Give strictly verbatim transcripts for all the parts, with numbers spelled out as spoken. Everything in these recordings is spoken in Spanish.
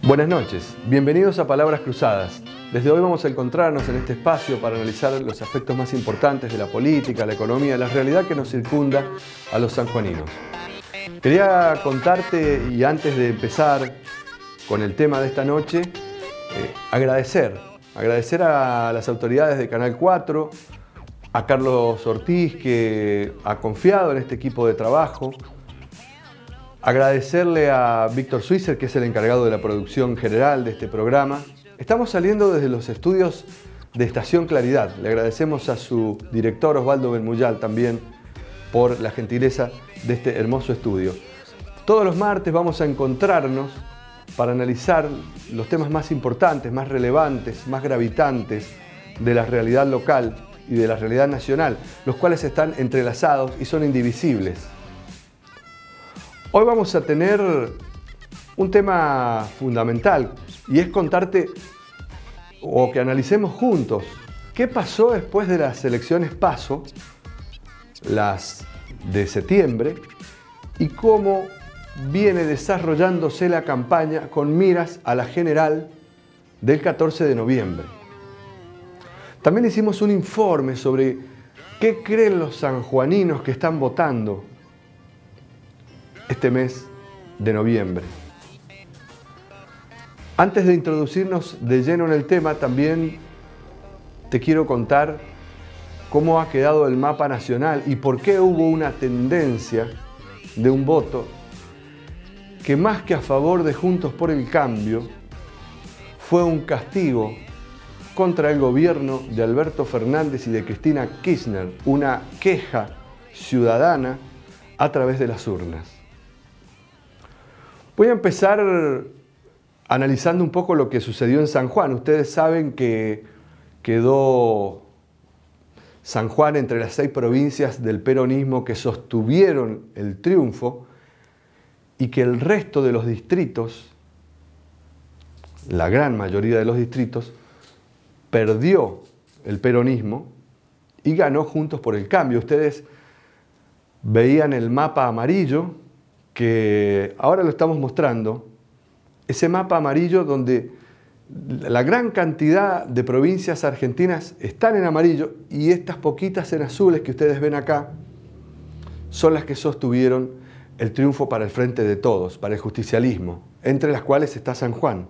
Buenas noches, bienvenidos a Palabras Cruzadas. Desde hoy vamos a encontrarnos en este espacio para analizar los aspectos más importantes de la política, la economía, la realidad que nos circunda a los sanjuaninos. Quería contarte, y antes de empezar con el tema de esta noche, eh, agradecer, agradecer a las autoridades de Canal cuatro, a Carlos Ortiz, que ha confiado en este equipo de trabajo. Agradecerle a Víctor Suizer, que es el encargado de la producción general de este programa. Estamos saliendo desde los estudios de Estación Claridad. Le agradecemos a su director Osvaldo Benmuyal también por la gentileza de este hermoso estudio. Todos los martes vamos a encontrarnos para analizar los temas más importantes, más relevantes, más gravitantes de la realidad local y de la realidad nacional, los cuales están entrelazados y son indivisibles. Hoy vamos a tener un tema fundamental y es contarte o que analicemos juntos qué pasó después de las elecciones PASO, las de septiembre, y cómo viene desarrollándose la campaña con miras a la general del catorce de noviembre. También hicimos un informe sobre qué creen los sanjuaninos que están votando este mes de noviembre. Antes de introducirnos de lleno en el tema, también te quiero contar cómo ha quedado el mapa nacional y por qué hubo una tendencia de un voto que, más que a favor de Juntos por el Cambio, fue un castigo contra el gobierno de Alberto Fernández y de Cristina Kirchner, una queja ciudadana a través de las urnas. Voy a empezar analizando un poco lo que sucedió en San Juan. Ustedes saben que quedó San Juan entre las seis provincias del peronismo que sostuvieron el triunfo y que el resto de los distritos, la gran mayoría de los distritos, perdió el peronismo y ganó Juntos por el Cambio. Ustedes veían el mapa amarillo, que ahora lo estamos mostrando, ese mapa amarillo donde la gran cantidad de provincias argentinas están en amarillo y estas poquitas en azules que ustedes ven acá son las que sostuvieron el triunfo para el Frente de Todos, para el justicialismo, entre las cuales está San Juan.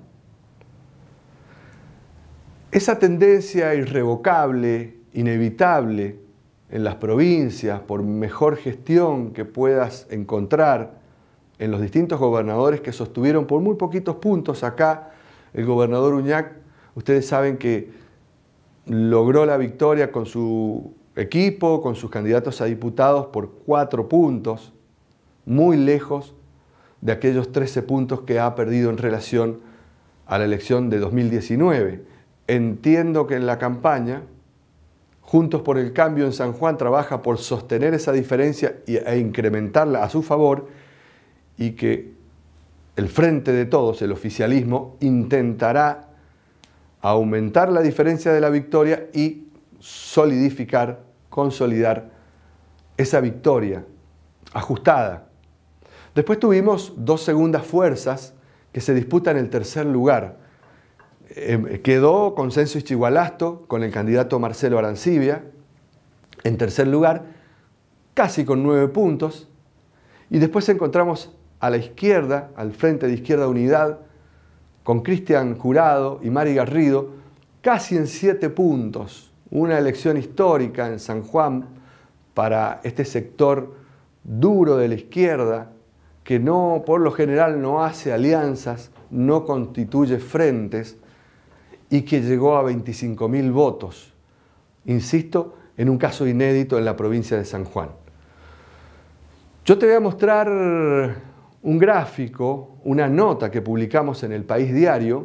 Esa tendencia irrevocable, inevitable en las provincias, por mejor gestión que puedas encontrar en los distintos gobernadores que sostuvieron por muy poquitos puntos. Acá el gobernador Uñac, ustedes saben que logró la victoria con su equipo, con sus candidatos a diputados por cuatro puntos, muy lejos de aquellos trece puntos que ha perdido en relación a la elección de dos mil diecinueve. Entiendo que en la campaña Juntos por el Cambio en San Juan trabaja por sostener esa diferencia e incrementarla a su favor, y que el Frente de Todos, el oficialismo, intentará aumentar la diferencia de la victoria y solidificar, consolidar esa victoria ajustada. Después tuvimos dos segundas fuerzas que se disputan el tercer lugar. Eh, quedó Consenso Ischigualasto con el candidato Marcelo Arancibia en tercer lugar, casi con nueve puntos. Y después encontramos a la izquierda, al Frente de Izquierda Unidad, con Cristian Jurado y Mari Garrido, casi en siete puntos. Una elección histórica en San Juan para este sector duro de la izquierda, que no, por lo general no hace alianzas, no constituye frentes, y que llegó a veinticinco mil votos. Insisto, en un caso inédito en la provincia de San Juan. Yo te voy a mostrar un gráfico, una nota que publicamos en El País Diario,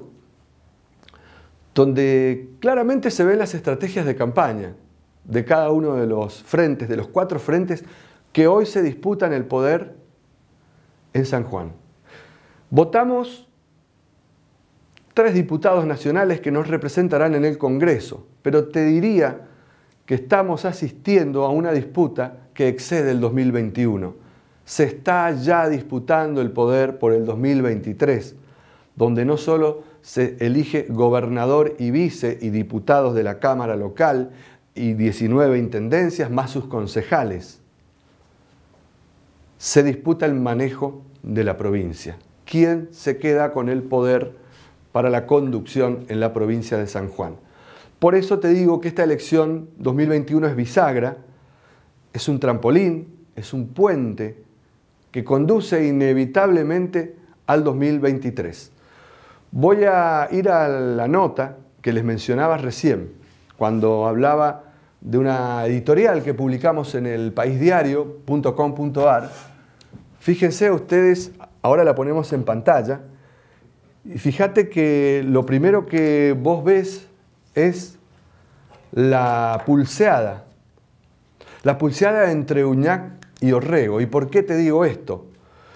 donde claramente se ven las estrategias de campaña de cada uno de los frentes, de los cuatro frentes que hoy se disputan el poder en San Juan. Votamos tres diputados nacionales que nos representarán en el Congreso, pero te diría que estamos asistiendo a una disputa que excede el dos mil veintiuno. Se está ya disputando el poder por el dos mil veintitrés, donde no solo se elige gobernador y vice y diputados de la Cámara local y diecinueve intendencias más sus concejales. Se disputa el manejo de la provincia. ¿Quién se queda con el poder para la conducción en la provincia de San Juan? Por eso te digo que esta elección dos mil veintiuno es bisagra, es un trampolín, es un puente que conduce inevitablemente al dos mil veintitrés. Voy a ir a la nota que les mencionaba recién, cuando hablaba de una editorial que publicamos en el país diario punto com punto ar. Fíjense ustedes, ahora la ponemos en pantalla, y fíjate que lo primero que vos ves es la pulseada, la pulseada entre Uñac y Orrego. ¿Y por qué te digo esto?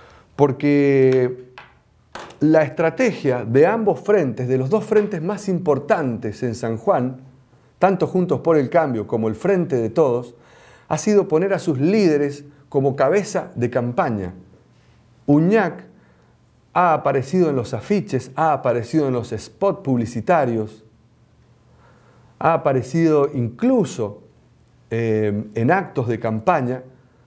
Porque la estrategia de ambos frentes, de los dos frentes más importantes en San Juan, tanto Juntos por el Cambio como el Frente de Todos, ha sido poner a sus líderes como cabeza de campaña. Uñac ha aparecido en los afiches, ha aparecido en los spots publicitarios, ha aparecido incluso eh, en actos de campaña,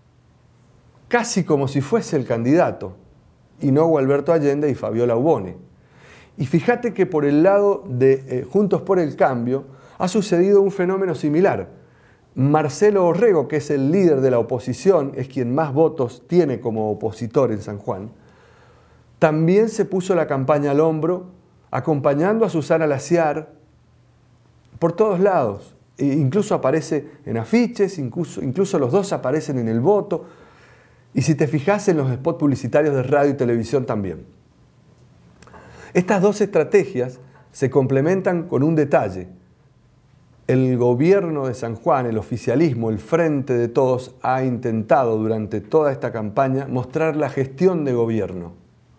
casi como si fuese el candidato, y no Gualberto Allende y Fabiola Ubone. Y fíjate que por el lado de eh, Juntos por el Cambio ha sucedido un fenómeno similar. Marcelo Orrego, que es el líder de la oposición, es quien más votos tiene como opositor en San Juan, también se puso la campaña al hombro, acompañando a Susana Laciar por todos lados. E incluso aparece en afiches, incluso, incluso los dos aparecen en el voto. Y si te fijas en los spots publicitarios de radio y televisión también. Estas dos estrategias se complementan con un detalle. El gobierno de San Juan, el oficialismo, el Frente de Todos, ha intentado durante toda esta campaña mostrar la gestión de gobierno.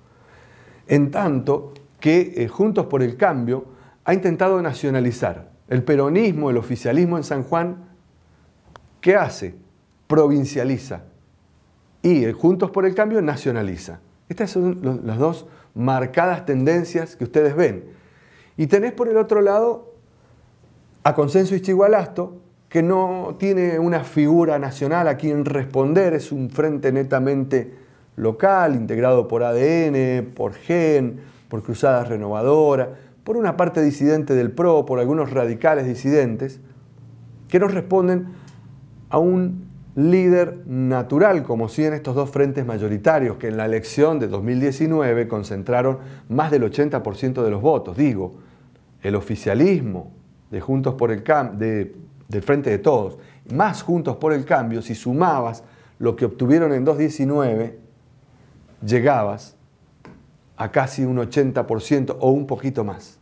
En tanto que eh, Juntos por el Cambio ha intentado nacionalizar. El peronismo, el oficialismo en San Juan, ¿qué hace? Provincializa. Y el Juntos por el Cambio nacionaliza. Estas son los, las dos marcadas tendencias que ustedes ven. Y tenés por el otro lado a Consenso Ischigualasto, que no tiene una figura nacional a quien responder, es un frente netamente local, integrado por A D N, por Gen, por Cruzada Renovadora, por una parte disidente del P R O, por algunos radicales disidentes, que no responden a un líder natural, como sí en estos dos frentes mayoritarios, que en la elección de dos mil diecinueve concentraron más del ochenta por ciento de los votos. Digo, el oficialismo de Juntos por el Cambio, de, del Frente de Todos, más Juntos por el Cambio, si sumabas lo que obtuvieron en dos mil diecinueve, llegabas a casi un ochenta por ciento o un poquito más.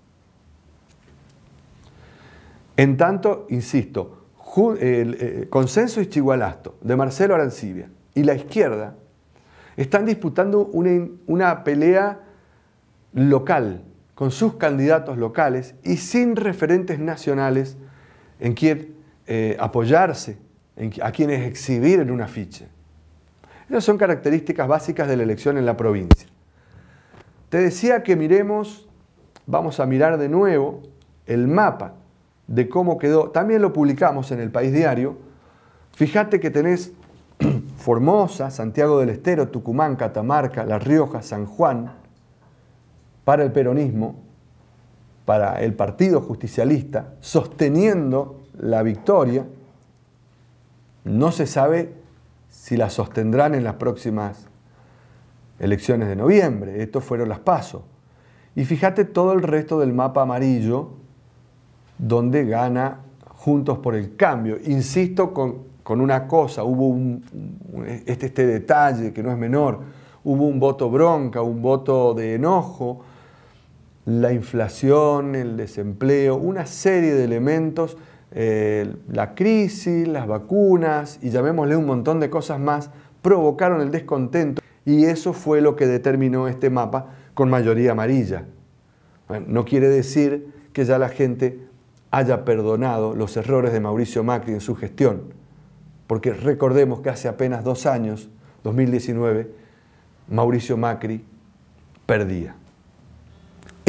En tanto, insisto, el, el Consenso Ischigualasto de Marcelo Arancibia y la izquierda están disputando una, una pelea local con sus candidatos locales y sin referentes nacionales en quien eh, apoyarse, en, a quienes exhibir en un afiche. Esas son características básicas de la elección en la provincia. Te decía que miremos, vamos a mirar de nuevo el mapa de cómo quedó. También lo publicamos en el País Diario. Fíjate que tenés Formosa, Santiago del Estero, Tucumán, Catamarca, La Rioja, San Juan, para el peronismo, para el Partido Justicialista, sosteniendo la victoria. No se sabe si la sostendrán en las próximas elecciones de noviembre. Estos fueron las PASO. Y fíjate todo el resto del mapa amarillo, donde gana Juntos por el Cambio. Insisto con, con una cosa, hubo un, este, este detalle que no es menor, hubo un voto bronca, un voto de enojo, la inflación, el desempleo, una serie de elementos, eh, la crisis, las vacunas y llamémosle un montón de cosas más, provocaron el descontento y eso fue lo que determinó este mapa con mayoría amarilla. Bueno, no quiere decir que ya la gente haya perdonado los errores de Mauricio Macri en su gestión, porque recordemos que hace apenas dos años, dos mil diecinueve, Mauricio Macri perdía.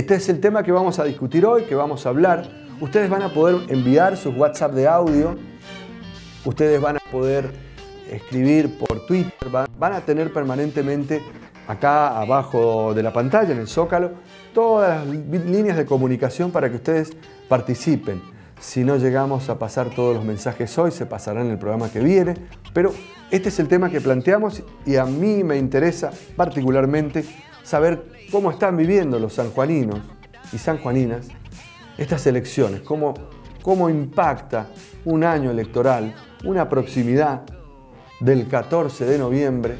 Este es el tema que vamos a discutir hoy, que vamos a hablar. Ustedes van a poder enviar sus WhatsApp de audio, ustedes van a poder escribir por Twitter, van, van a tener permanentemente acá abajo de la pantalla, en el Zócalo, todas las líneas de comunicación para que ustedes participen. Si no llegamos a pasar todos los mensajes hoy, se pasarán en el programa que viene, pero este es el tema que planteamos y a mí me interesa particularmente saber cómo están viviendo los sanjuaninos y sanjuaninas estas elecciones, cómo, cómo impacta un año electoral, una proximidad del catorce de noviembre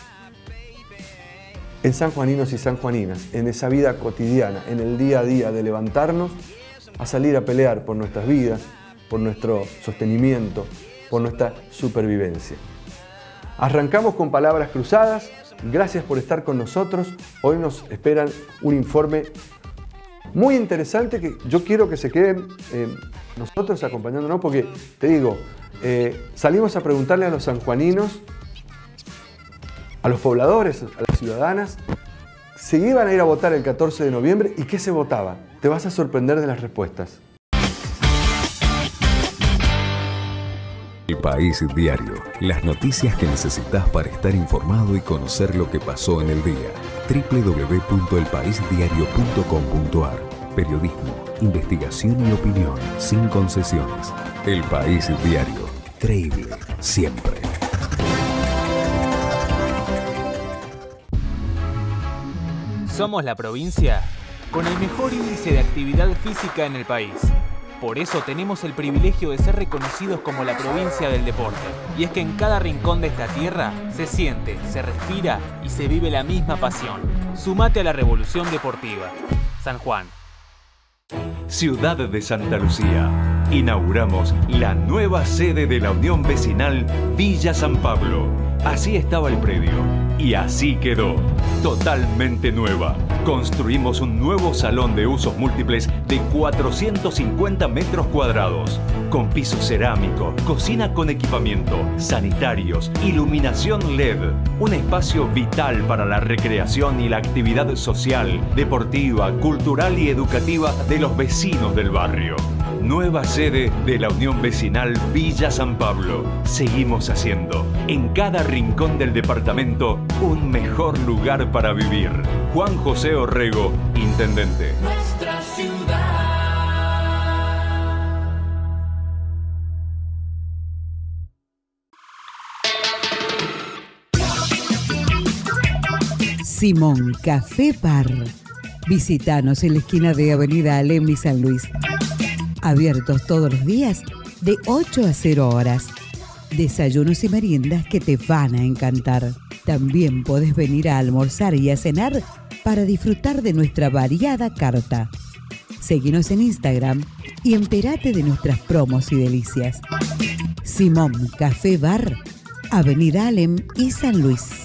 en sanjuaninos y sanjuaninas, en esa vida cotidiana, en el día a día de levantarnos a salir a pelear por nuestras vidas, por nuestro sostenimiento, por nuestra supervivencia. Arrancamos con palabras cruzadas. Gracias por estar con nosotros. Hoy nos esperan un informe muy interesante que yo quiero que se queden eh, nosotros acompañándonos porque, te digo, eh, salimos a preguntarle a los sanjuaninos, a los pobladores, a las ciudadanas, si iban a ir a votar el catorce de noviembre y qué se votaba. Te vas a sorprender de las respuestas. El País Diario. Las noticias que necesitas para estar informado y conocer lo que pasó en el día. doble u doble u doble u punto el país diario punto com punto a r. Periodismo, investigación y opinión sin concesiones. El País Diario. Creíble siempre. Somos la provincia con el mejor índice de actividad física en el país. Por eso tenemos el privilegio de ser reconocidos como la provincia del deporte. Y es que en cada rincón de esta tierra se siente, se respira y se vive la misma pasión. Sumate a la revolución deportiva. San Juan. Ciudad de Santa Lucía. Inauguramos la nueva sede de la Unión Vecinal Villa San Pablo. Así estaba el predio y así quedó. Totalmente nueva. Construimos un nuevo salón de usos múltiples de cuatrocientos cincuenta metros cuadrados, con piso cerámico, cocina con equipamiento, sanitarios, iluminación L E D, un espacio vital para la recreación y la actividad social, deportiva, cultural y educativa de los vecinos del barrio. Nueva sede de la Unión Vecinal Villa San Pablo. Seguimos haciendo en cada rincón del departamento un mejor lugar para vivir. Juan José Orrego, Intendente. Nuestra ciudad. Simón Café Bar. Visítanos en la esquina de Avenida Alem y San Luis. Abiertos todos los días de ocho a cero horas. Desayunos y meriendas que te van a encantar. También podés venir a almorzar y a cenar para disfrutar de nuestra variada carta. Seguinos en Instagram y entérate de nuestras promos y delicias. Simón Café Bar, Avenida Alem y San Luis.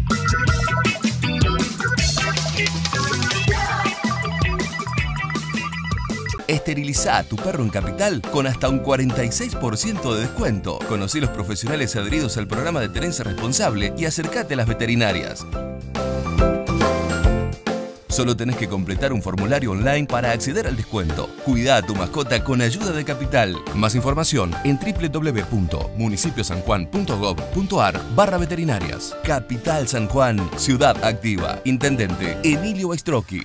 Esteriliza a tu perro en Capital con hasta un cuarenta y seis por ciento de descuento. Conocí los profesionales adheridos al programa de tenencia responsable y acércate a las veterinarias. Solo tenés que completar un formulario online para acceder al descuento. Cuida a tu mascota con ayuda de Capital. Más información en doble u doble u doble u punto municipio san juan punto gob punto a r barra veterinarias. Capital San Juan, ciudad activa. Intendente Emilio Baistrocchi.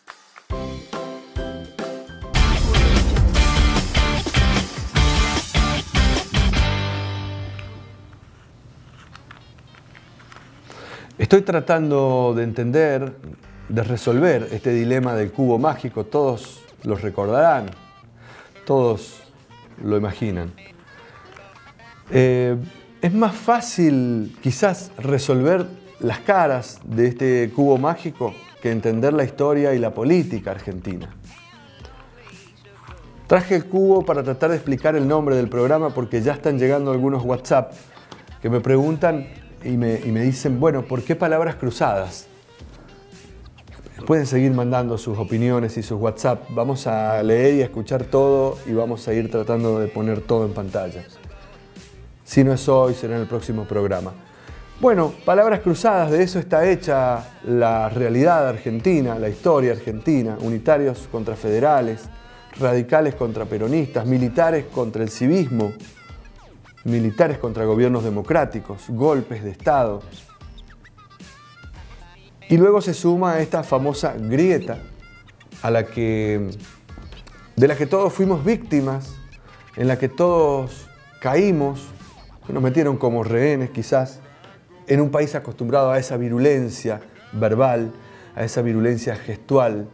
Estoy tratando de entender, de resolver este dilema del cubo mágico. Todos lo recordarán, todos lo imaginan. Eh, es más fácil quizás resolver las caras de este cubo mágico que entender la historia y la política argentina. Traje el cubo para tratar de explicar el nombre del programa porque ya están llegando algunos WhatsApp que me preguntan y me, y me dicen, bueno, ¿por qué palabras cruzadas? Pueden seguir mandando sus opiniones y sus WhatsApp. Vamos a leer y a escuchar todo y vamos a ir tratando de poner todo en pantalla. Si no es hoy, será en el próximo programa. Bueno, palabras cruzadas, de eso está hecha la realidad argentina, la historia argentina, unitarios contra federales, radicales contra peronistas, militares contra el civismo, militares contra gobiernos democráticos, golpes de Estado. Y luego se suma esta famosa grieta a la que, de la que todos fuimos víctimas, en la que todos caímos, que nos metieron como rehenes quizás, en un país acostumbrado a esa virulencia verbal, a esa virulencia gestual,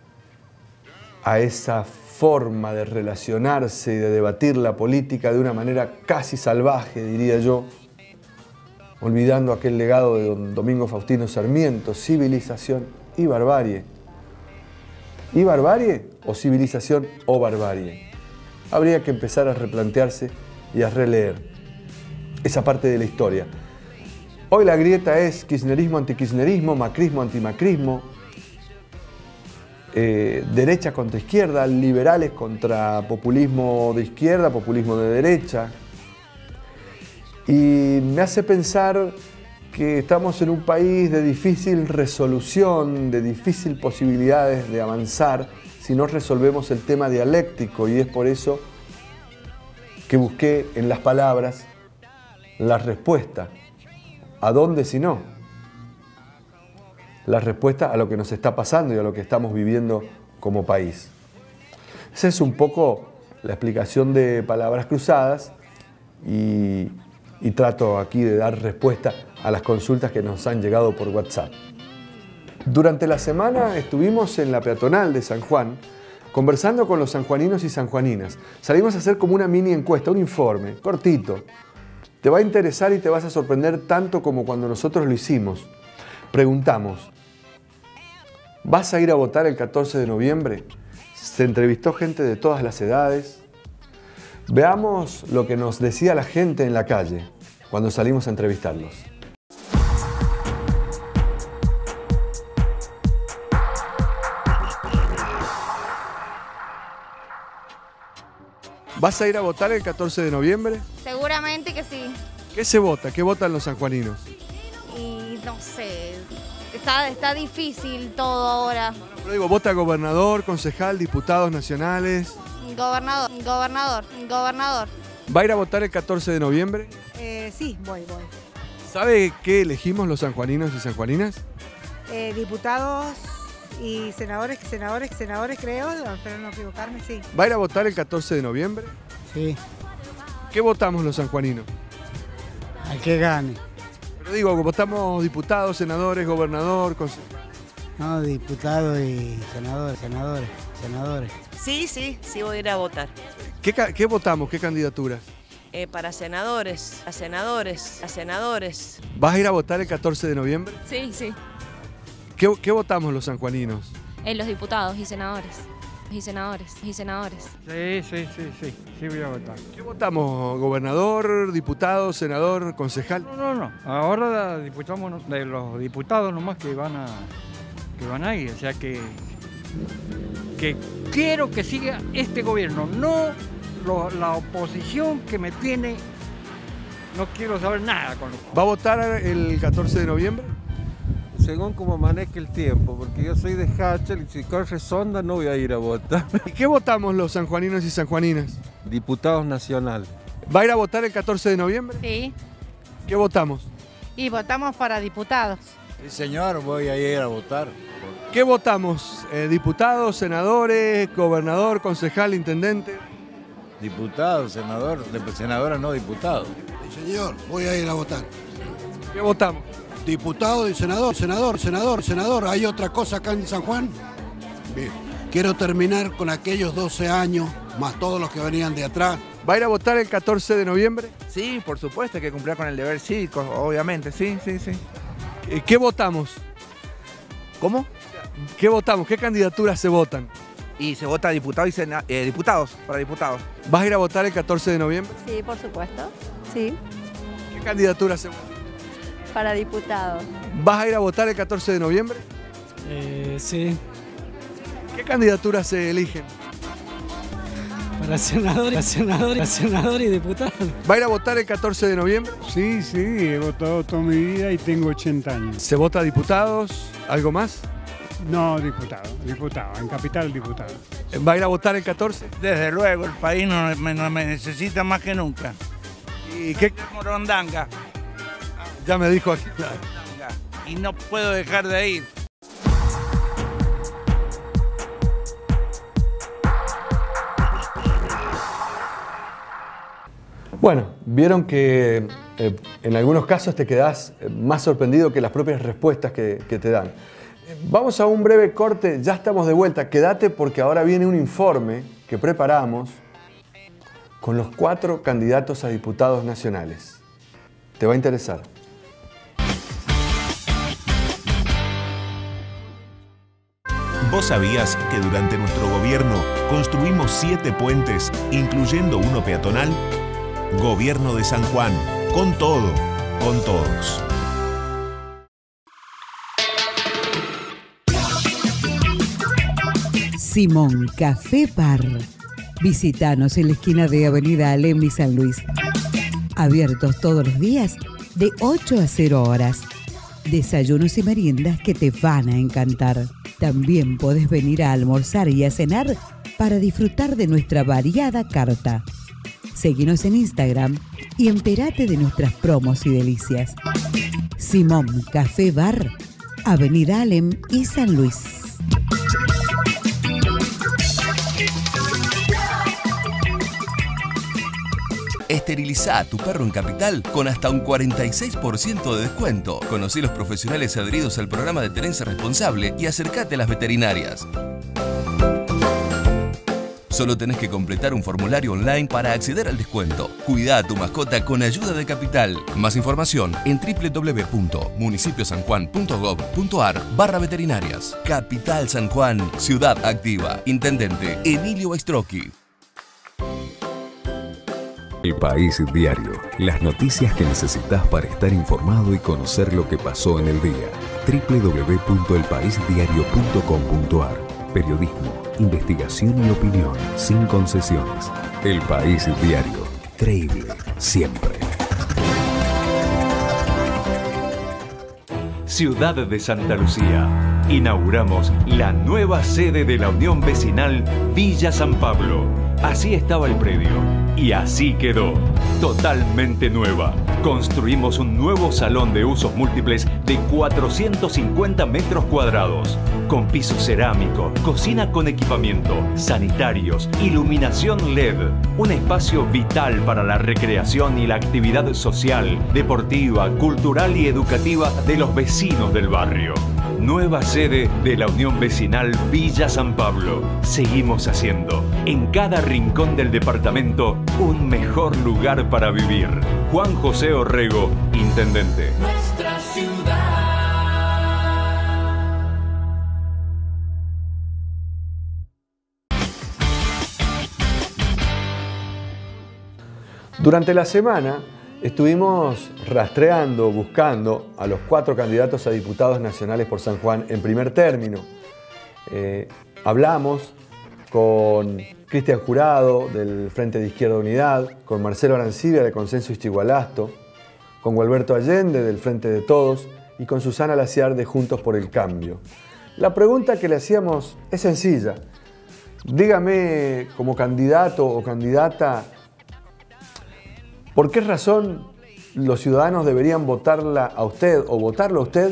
a esa forma de relacionarse y de debatir la política de una manera casi salvaje, diría yo, olvidando aquel legado de don Domingo Faustino Sarmiento, civilización y barbarie. ¿Y barbarie o civilización o barbarie? Habría que empezar a replantearse y a releer esa parte de la historia. Hoy la grieta es kirchnerismo antikirchnerismo, macrismo antimacrismo, eh, derecha contra izquierda, liberales contra populismo de izquierda, populismo de derecha. Y me hace pensar que estamos en un país de difícil resolución, de difícil posibilidades de avanzar si no resolvemos el tema dialéctico, y es por eso que busqué en las palabras la respuesta. ¿A dónde si no? La respuesta a lo que nos está pasando y a lo que estamos viviendo como país. Esa es un poco la explicación de palabras cruzadas y, y trato aquí de dar respuesta a las consultas que nos han llegado por WhatsApp. Durante la semana estuvimos en la peatonal de San Juan conversando con los sanjuaninos y sanjuaninas. Salimos a hacer como una mini encuesta, un informe, cortito. Te va a interesar y te vas a sorprender tanto como cuando nosotros lo hicimos. Preguntamos, ¿vas a ir a votar el catorce de noviembre? Se entrevistó gente de todas las edades. Veamos lo que nos decía la gente en la calle cuando salimos a entrevistarlos. ¿Vas a ir a votar el catorce de noviembre? Seguramente que sí. ¿Qué se vota? ¿Qué votan los sanjuaninos? Y no sé, está, está difícil todo ahora. Pero digo, ¿vota gobernador, concejal, diputados nacionales? Gobernador, gobernador, gobernador. ¿Va a ir a votar el catorce de noviembre? Eh, sí, voy, voy. ¿Sabe qué elegimos los sanjuaninos y sanjuaninas? Eh, diputados y senadores, senadores, senadores creo, espero no equivocarme, sí. ¿Va a ir a votar el catorce de noviembre? Sí, ¿Qué votamos los sanjuaninos? al que gane. Pero digo, votamos diputados, senadores, gobernador, concejal. No, diputados y senadores, senadores, senadores. Sí, sí, sí voy a ir a votar. ¿Qué, ¿Qué votamos? ¿Qué candidaturas? Eh, para senadores, a senadores, a senadores. ¿Vas a ir a votar el catorce de noviembre? Sí, sí. ¿Qué, ¿Qué votamos los sanjuaninos? Eh, los diputados y senadores. Y senadores, y senadores. Sí, sí, sí, sí, sí voy a votar. ¿Qué votamos? ¿Gobernador, diputado, senador, concejal? No, no, no. Ahora disputamos de los diputados nomás que van a, que van a ir. O sea que, que quiero que siga este gobierno, no lo, la oposición que me tiene. No quiero saber nada con lo... ¿Va a votar el catorce de noviembre? Según como maneje el tiempo, porque yo soy de Hachel y si corre sonda no voy a ir a votar. ¿Y qué votamos los sanjuaninos y sanjuaninas? Diputados nacionales. ¿Va a ir a votar el catorce de noviembre? Sí. ¿Qué votamos? Y votamos para diputados. Sí, señor, voy a ir a votar. ¿Qué votamos? Eh, ¿Diputados, senadores, gobernador, concejal, intendente? Diputados, senador, senadora no diputado. Sí, señor, voy a ir a votar. ¿Qué votamos? Diputado y senador, senador, senador, senador. ¿Hay otra cosa acá en San Juan? Bien. Quiero terminar con aquellos doce años, más todos los que venían de atrás. ¿Va a ir a votar el catorce de noviembre? Sí, por supuesto, hay que cumplir con el deber cívico, obviamente, sí, sí, sí. ¿Qué votamos? ¿Cómo? ¿Qué votamos? ¿Qué candidaturas se votan? Y se vota diputado y sena eh, diputados, para diputados. ¿Vas a ir a votar el catorce de noviembre? Sí, por supuesto, sí. ¿Qué candidaturas se votan? Para diputado. ¿Vas a ir a votar el catorce de noviembre? Eh, sí. ¿Qué candidaturas se eligen? Para senadores, senadores, senadores y diputados. ¿Va a ir a votar el catorce de noviembre? Sí, sí, he votado toda mi vida y tengo ochenta años. ¿Se vota a diputados? ¿Algo más? No, diputado, diputado, en Capital diputado. ¿Va a ir a votar el catorce? Desde luego, el país no me, no me necesita más que nunca. ¿Y qué? Morondanga. Ya me dijo aquí. Y no puedo dejar de ir. Bueno, vieron que eh, en algunos casos te quedás más sorprendido que las propias respuestas que, que te dan. Vamos a un breve corte, ya estamos de vuelta. Quédate porque ahora viene un informe que preparamos con los cuatro candidatos a diputados nacionales. Te va a interesar. ¿Vos sabías que durante nuestro gobierno construimos siete puentes, incluyendo uno peatonal? Gobierno de San Juan, con todo, con todos. Simón Café Bar. Visítanos en la esquina de Avenida Alem y San Luis. Abiertos todos los días de ocho a cero horas. Desayunos y meriendas que te van a encantar. También podés venir a almorzar y a cenar para disfrutar de nuestra variada carta. Seguinos en Instagram y entérate de nuestras promos y delicias. Simón Café Bar, Avenida Alem y San Luis. Esterilizá a tu perro en Capital con hasta un cuarenta y seis por ciento de descuento. Conocí los profesionales adheridos al programa de tenencia responsable y acércate a las veterinarias. Solo tenés que completar un formulario online para acceder al descuento. Cuida a tu mascota con ayuda de Capital. Más información en w w w punto municipiosanjuan punto gov punto ar barra veterinarias. Capital San Juan, ciudad activa. Intendente Emilio Baistrocchi. El País Diario. Las noticias que necesitas para estar informado y conocer lo que pasó en el día. w w w punto el país diario punto com punto ar. Periodismo, investigación y opinión sin concesiones. El País Diario. Creíble siempre. Ciudad de Santa Lucía. Inauguramos la nueva sede de la Unión Vecinal Villa San Pablo. Así estaba el predio y así quedó. Totalmente nueva. Construimos un nuevo salón de usos múltiples de cuatrocientos cincuenta metros cuadrados, con piso cerámico, cocina con equipamiento, sanitarios, iluminación L E D. Un espacio vital para la recreación y la actividad social, deportiva, cultural y educativa de los vecinos del barrio. Nueva sede de la Unión Vecinal Villa San Pablo. Seguimos haciendo en cada rincón del departamento un mejor lugar para vivir. Juan José Orrego, Intendente. Nuestra ciudad. Durante la semana estuvimos rastreando, buscando a los cuatro candidatos a diputados nacionales por San Juan en primer término. Eh, hablamos con Cristian Jurado del Frente de Izquierda Unidad, con Marcelo Arancibia de Consenso Ischigualasto, con Gualberto Allende del Frente de Todos y con Susana Laciar de Juntos por el Cambio. La pregunta que le hacíamos es sencilla. Dígame como candidato o candidata, ¿por qué razón los ciudadanos deberían votarla a usted o votarlo a usted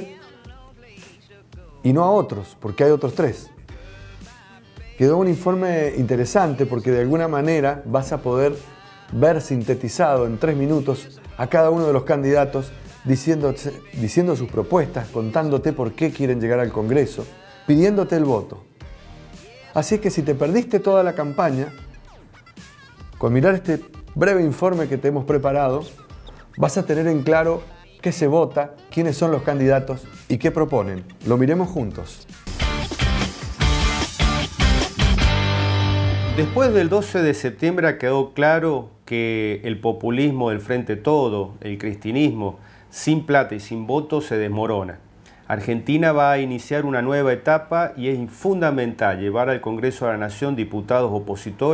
y no a otros? Porque hay otros tres. Quedó un informe interesante porque de alguna manera vas a poder ver sintetizado en tres minutos a cada uno de los candidatos diciendo, diciendo sus propuestas, contándote por qué quieren llegar al Congreso, pidiéndote el voto. Así es que si te perdiste toda la campaña, con mirar este breve informe que te hemos preparado, vas a tener en claro qué se vota, quiénes son los candidatos y qué proponen. Lo miremos juntos. Después del doce de septiembre quedó claro que el populismo del Frente Todo, el cristinismo, sin plata y sin voto se desmorona. Argentina va a iniciar una nueva etapa y es fundamental llevar al Congreso de la Nación diputados opositores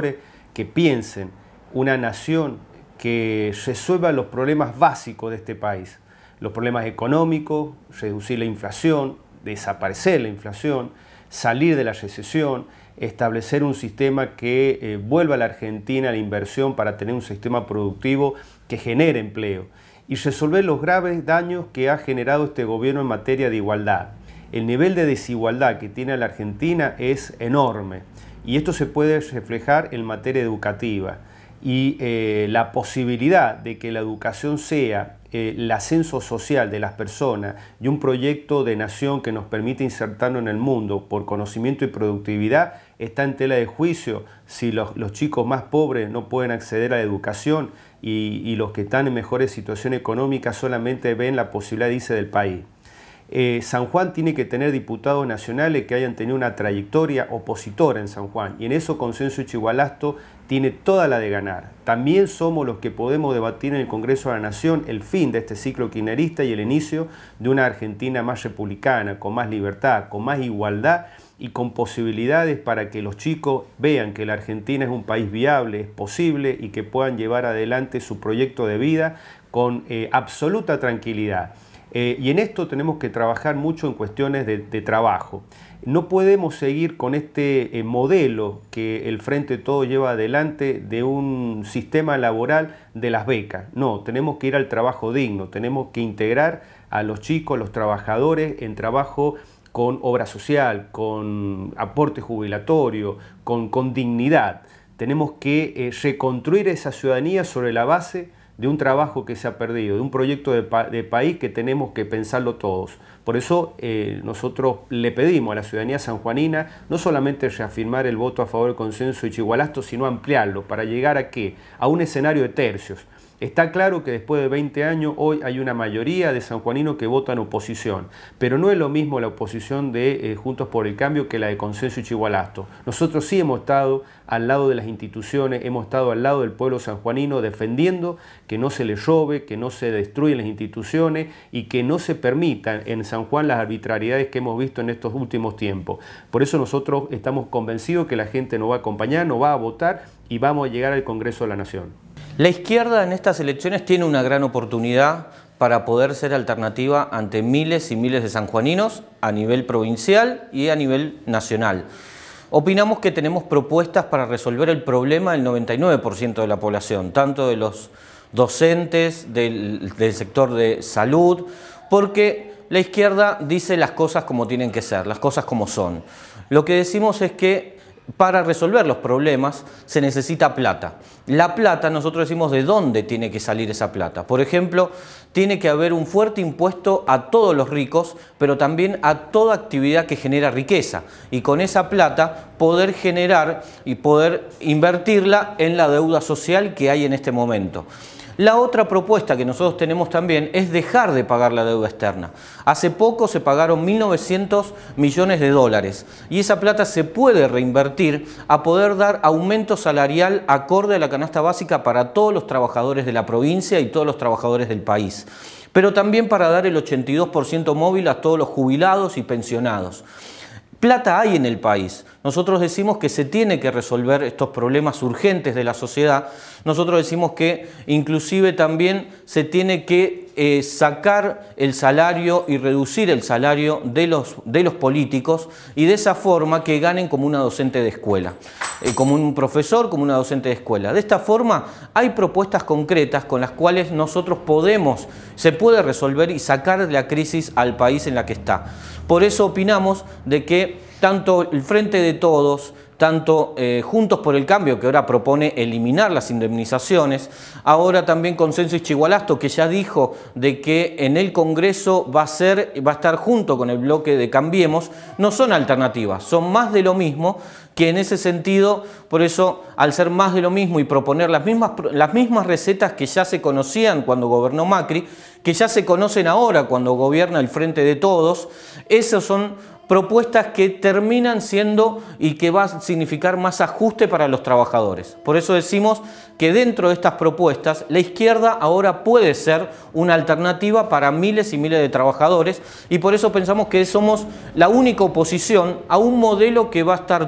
que piensen una nación que resuelva los problemas básicos de este país, los problemas económicos, reducir la inflación, desaparecer la inflación, salir de la recesión, establecer un sistema que eh, vuelva a la Argentina a la inversión para tener un sistema productivo que genere empleo y resolver los graves daños que ha generado este gobierno en materia de igualdad. El nivel de desigualdad que tiene la Argentina es enorme y esto se puede reflejar en materia educativa y eh, la posibilidad de que la educación sea eh, el ascenso social de las personas y un proyecto de nación que nos permite insertarnos en el mundo por conocimiento y productividad está en tela de juicio si los, los chicos más pobres no pueden acceder a la educación y, y los que están en mejores situaciones económicas solamente ven la posibilidad de irse del país. Eh, San Juan tiene que tener diputados nacionales que hayan tenido una trayectoria opositora en San Juan y en eso Consenso Ischigualasto tiene toda la de ganar. También somos los que podemos debatir en el Congreso de la Nación el fin de este ciclo kirchnerista y el inicio de una Argentina más republicana, con más libertad, con más igualdad y con posibilidades para que los chicos vean que la Argentina es un país viable, es posible y que puedan llevar adelante su proyecto de vida con eh, absoluta tranquilidad. Eh, y en esto tenemos que trabajar mucho en cuestiones de, de trabajo. No podemos seguir con este eh, modelo que el Frente Todo lleva adelante de un sistema laboral de las becas. No, tenemos que ir al trabajo digno, tenemos que integrar a los chicos, a los trabajadores en trabajo con obra social, con aporte jubilatorio, con, con dignidad. Tenemos que eh, reconstruir esa ciudadanía sobre la base de un trabajo que se ha perdido, de un proyecto de, pa de país que tenemos que pensarlo todos. Por eso eh, nosotros le pedimos a la ciudadanía sanjuanina no solamente reafirmar el voto a favor del Consenso Ischigualasto, sino ampliarlo para llegar a ¿qué? A un escenario de tercios. Está claro que después de veinte años hoy hay una mayoría de sanjuaninos que votan oposición, pero no es lo mismo la oposición de eh, Juntos por el Cambio que la de Consenso Ischigualasto. Nosotros sí hemos estado al lado de las instituciones, hemos estado al lado del pueblo sanjuanino defendiendo que no se les robe, que no se destruyan las instituciones y que no se permitan en San Juan las arbitrariedades que hemos visto en estos últimos tiempos. Por eso nosotros estamos convencidos que la gente nos va a acompañar, nos va a votar y vamos a llegar al Congreso de la Nación. La izquierda en estas elecciones tiene una gran oportunidad para poder ser alternativa ante miles y miles de sanjuaninos a nivel provincial y a nivel nacional. Opinamos que tenemos propuestas para resolver el problema del noventa y nueve por ciento de la población, tanto de los docentes, del, del sector de salud, porque la izquierda dice las cosas como tienen que ser, las cosas como son. Lo que decimos es que para resolver los problemas se necesita plata. La plata, nosotros decimos de dónde tiene que salir esa plata. Por ejemplo, tiene que haber un fuerte impuesto a todos los ricos, pero también a toda actividad que genera riqueza. Y con esa plata poder generar y poder invertirla en la deuda social que hay en este momento. La otra propuesta que nosotros tenemos también es dejar de pagar la deuda externa. Hace poco se pagaron mil novecientos millones de dólares y esa plata se puede reinvertir a poder dar aumento salarial acorde a la canasta básica para todos los trabajadores de la provincia y todos los trabajadores del país. Pero también para dar el ochenta y dos por ciento móvil a todos los jubilados y pensionados. Plata hay en el país. Nosotros decimos que se tiene que resolver estos problemas urgentes de la sociedad. Nosotros decimos que inclusive también se tiene que eh, sacar el salario y reducir el salario de los, de los políticos y de esa forma que ganen como una docente de escuela, eh, como un profesor, como una docente de escuela. De esta forma hay propuestas concretas con las cuales nosotros podemos, se puede resolver y sacar de la crisis al país en la que está. Por eso opinamos de que tanto el Frente de Todos, tanto eh, Juntos por el Cambio, que ahora propone eliminar las indemnizaciones, ahora también Consenso Ischigualasto, que ya dijo de que en el Congreso va a, ser, va a estar junto con el bloque de Cambiemos, no son alternativas, son más de lo mismo, que en ese sentido, por eso, al ser más de lo mismo y proponer las mismas, las mismas recetas que ya se conocían cuando gobernó Macri, que ya se conocen ahora cuando gobierna el Frente de Todos, esos son propuestas que terminan siendo y que va a significar más ajuste para los trabajadores. Por eso decimos que dentro de estas propuestas la izquierda ahora puede ser una alternativa para miles y miles de trabajadores y por eso pensamos que somos la única oposición a un modelo que va a estar todos de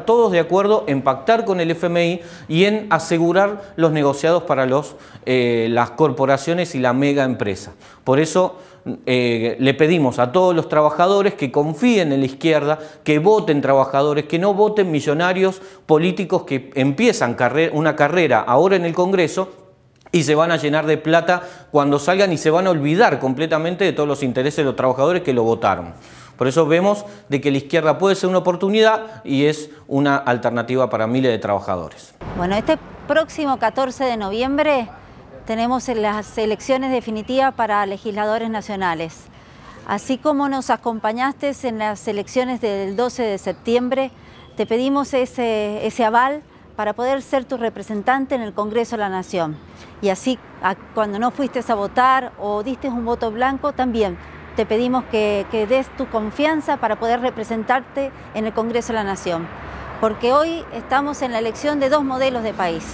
acuerdo en pactar con el F M I y en asegurar los negociados para los, eh, las corporaciones y la mega empresa. Por eso eh, le pedimos a todos los trabajadores que confíen en la izquierda, que voten trabajadores, que no voten millonarios políticos que empiezan carre- una carrera ahora en el Congreso y se van a llenar de plata cuando salgan y se van a olvidar completamente de todos los intereses de los trabajadores que lo votaron. Por eso vemos de que la izquierda puede ser una oportunidad y es una alternativa para miles de trabajadores. Bueno, este próximo catorce de noviembre tenemos las elecciones definitivas para legisladores nacionales. Así como nos acompañaste en las elecciones del doce de septiembre, te pedimos ese, ese aval para poder ser tu representante en el Congreso de la Nación. Y así, a, cuando no fuiste a votar o diste un voto blanco, también te pedimos que, que des tu confianza para poder representarte en el Congreso de la Nación. Porque hoy estamos en la elección de dos modelos de país.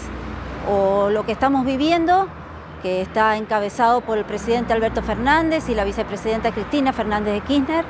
O lo que estamos viviendo, que está encabezado por el presidente Alberto Fernández y la vicepresidenta Cristina Fernández de Kirchner,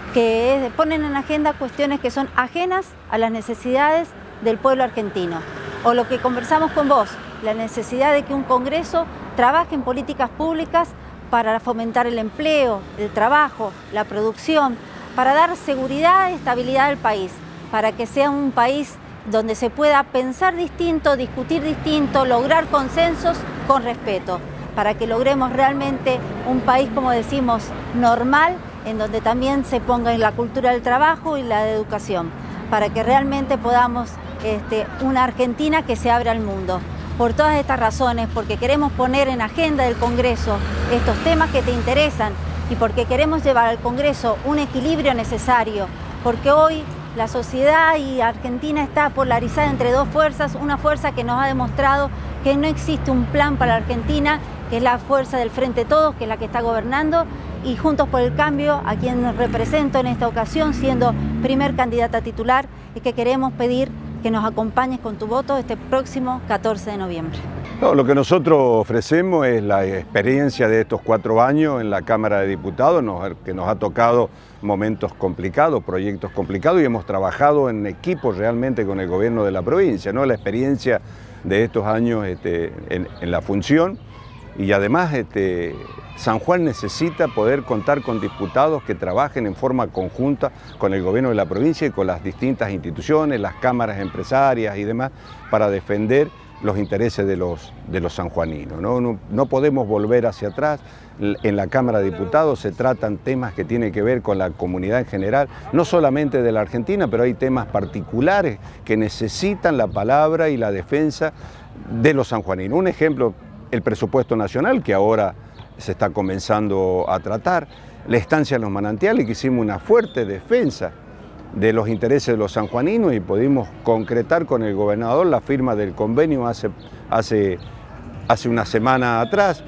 que ponen en agenda cuestiones que son ajenas a las necesidades del pueblo argentino. O lo que conversamos con vos, la necesidad de que un Congreso trabaje en políticas públicas para fomentar el empleo, el trabajo, la producción, para dar seguridad y estabilidad al país, para que sea un país donde se pueda pensar distinto, discutir distinto, lograr consensos con respeto, para que logremos realmente un país, como decimos, normal, en donde también se ponga en la cultura del trabajo y la de educación, para que realmente podamos Este, una Argentina que se abra al mundo. Por todas estas razones, porque queremos poner en agenda del Congreso estos temas que te interesan y porque queremos llevar al Congreso un equilibrio necesario, porque hoy la sociedad y Argentina está polarizada entre dos fuerzas, una fuerza que nos ha demostrado que no existe un plan para la Argentina, que es la fuerza del Frente Todos, que es la que está gobernando, y Juntos por el Cambio, a quien represento en esta ocasión, siendo primer candidata titular, y que queremos pedir que nos acompañes con tu voto este próximo catorce de noviembre. No, lo que nosotros ofrecemos es la experiencia de estos cuatro años en la Cámara de Diputados, nos, que nos ha tocado momentos complicados, proyectos complicados, y hemos trabajado en equipo realmente con el gobierno de la provincia, ¿no? La experiencia de estos años este, en, en la función, y además este, San Juan necesita poder contar con diputados que trabajen en forma conjunta con el gobierno de la provincia y con las distintas instituciones, las cámaras empresarias y demás, para defender los intereses de los, de los sanjuaninos, ¿no? No, no podemos volver hacia atrás. En la Cámara de Diputados se tratan temas que tienen que ver con la comunidad en general, no solamente de la Argentina, pero hay temas particulares que necesitan la palabra y la defensa de los sanjuaninos. Un ejemplo, el presupuesto nacional, que ahora se está comenzando a tratar, la estancia en los manantiales, que hicimos una fuerte defensa de los intereses de los sanjuaninos y pudimos concretar con el gobernador la firma del convenio hace, hace, hace una semana atrás,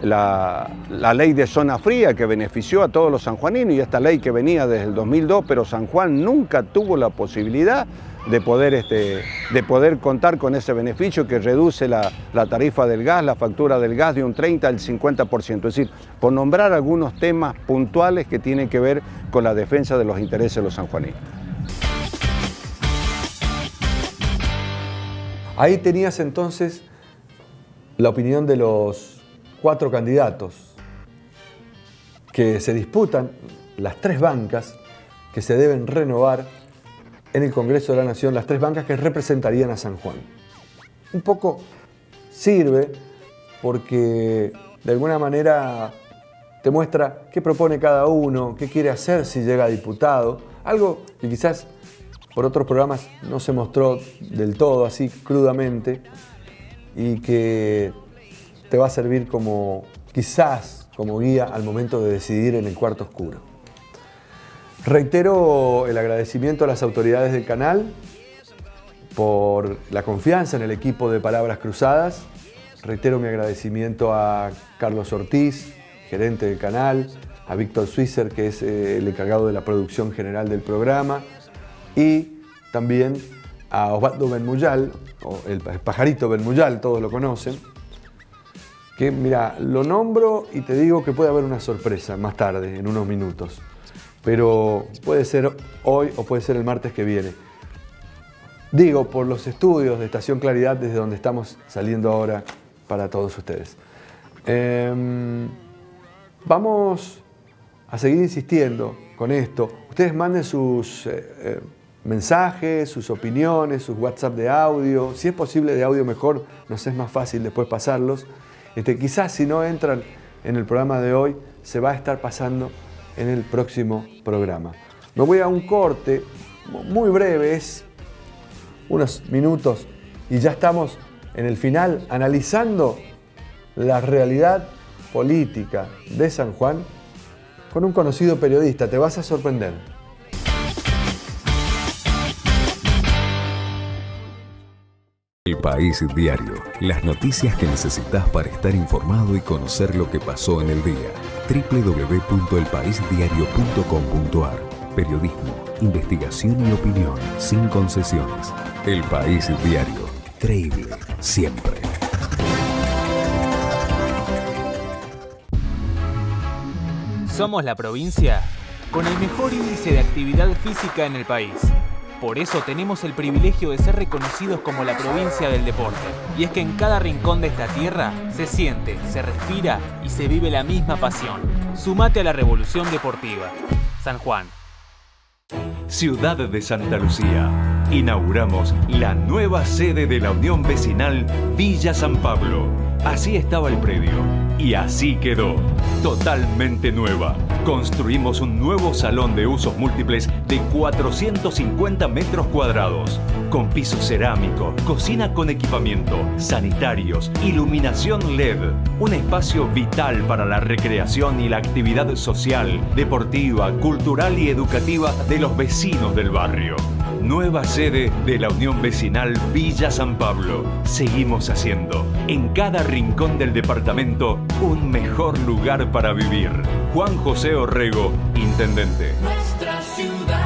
la, la ley de zona fría que benefició a todos los sanjuaninos, y esta ley que venía desde el dos mil dos, pero San Juan nunca tuvo la posibilidad de poder, este, de poder contar con ese beneficio que reduce la, la tarifa del gas, la factura del gas de un treinta al cincuenta por ciento. Es decir, por nombrar algunos temas puntuales que tienen que ver con la defensa de los intereses de los sanjuaninos. Ahí tenías entonces la opinión de los cuatro candidatos que se disputan, las tres bancas que se deben renovar en el Congreso de la Nación, las tres bancas que representarían a San Juan. Un poco sirve porque de alguna manera te muestra qué propone cada uno, qué quiere hacer si llega a diputado, algo que quizás por otros programas no se mostró del todo así crudamente y que te va a servir como, quizás, como guía al momento de decidir en el cuarto oscuro. Reitero el agradecimiento a las autoridades del canal por la confianza en el equipo de Palabras Cruzadas. Reitero mi agradecimiento a Carlos Ortiz, gerente del canal, a Víctor Suizer, que es eh, el encargado de la producción general del programa, y también a Osvaldo Benmuyal, o el pajarito Benmuyal, todos lo conocen, que mira, lo nombro y te digo que puede haber una sorpresa más tarde, en unos minutos. Pero puede ser hoy o puede ser el martes que viene. Digo, por los estudios de Estación Claridad, desde donde estamos saliendo ahora para todos ustedes. Eh, vamos a seguir insistiendo con esto. Ustedes manden sus eh, eh, mensajes, sus opiniones, sus WhatsApp de audio. Si es posible de audio mejor, nos es más fácil después pasarlos. Este, quizás si no entran en el programa de hoy, se va a estar pasando en el próximo programa. Me voy a un corte muy breve, es unos minutos, y ya estamos en el final analizando la realidad política de San Juan con un conocido periodista. Te vas a sorprender. El País Diario. Las noticias que necesitas para estar informado y conocer lo que pasó en el día. doble u doble u doble u punto el país diario punto com punto a r. Periodismo, investigación y opinión sin concesiones. El País Diario. Creíble siempre. Somos la provincia con el mejor índice de actividad física en el país. Por eso tenemos el privilegio de ser reconocidos como la provincia del deporte. Y es que en cada rincón de esta tierra se siente, se respira y se vive la misma pasión. Sumate a la revolución deportiva. San Juan. Ciudad de Santa Lucía. Inauguramos la nueva sede de la Unión Vecinal Villa San Pablo. Así estaba el predio y así quedó. Totalmente nueva. Construimos un nuevo salón de usos múltiples de cuatrocientos cincuenta metros cuadrados, con piso cerámico, cocina con equipamiento, sanitarios, iluminación L E D, un espacio vital para la recreación y la actividad social, deportiva, cultural y educativa de los vecinos del barrio. Nueva sede de la Unión Vecinal Villa San Pablo. Seguimos haciendo en cada rincón del departamento un mejor lugar para vivir. Juan José Orrego, Intendente. Nuestra ciudad.